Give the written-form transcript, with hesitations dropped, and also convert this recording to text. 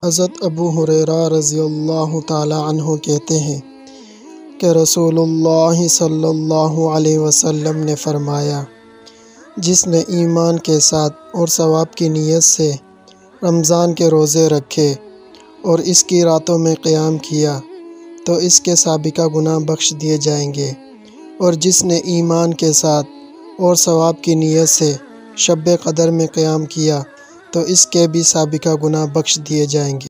हज़रत अबू हुरैरा रज़ियल्लाहु ताला अन्हु कहते हैं कि रसूलुल्लाह सल्लल्लाहु अलैहि वसल्लम ने फ़रमाया, जिसने ईमान के साथ और सवाब की नीयत से रमज़ान के रोज़े रखे और इसकी रातों में क़याम किया तो इसके साबिक़ा गुनाह बख्श दिए जाएंगे, और जिसने ईमान के साथ और सवाब की नीयत से शब क़दर में क़याम किया तो इसके भी साबिक़ा गुनाह बख्श दिए जाएंगे।